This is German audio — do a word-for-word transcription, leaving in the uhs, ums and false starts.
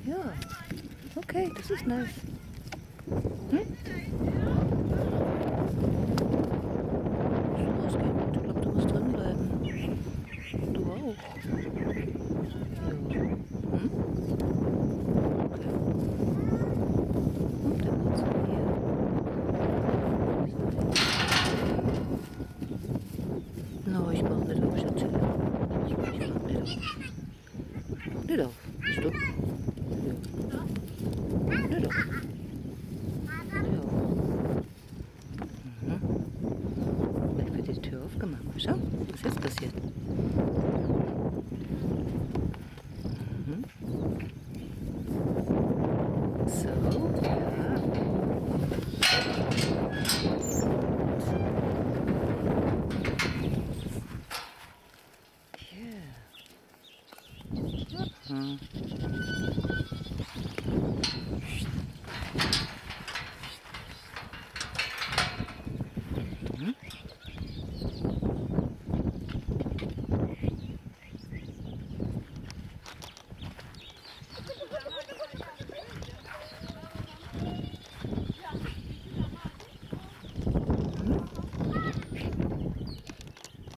Ja. Okay, das ist nice. Hm? Musst du rausgehen? Ich glaube, du musst drin bleiben. Du auch. Ja. Hm? Okay. Und dann geht's hier. No, ich mach nicht auf, Schatzi. Ich mach nicht auf. Nicht auf. Bist du? Ja. Nicht auf. Ja. Mhm. Jetzt wird die Tür aufgemacht. Schau, was ist jetzt passiert? Mhm. So.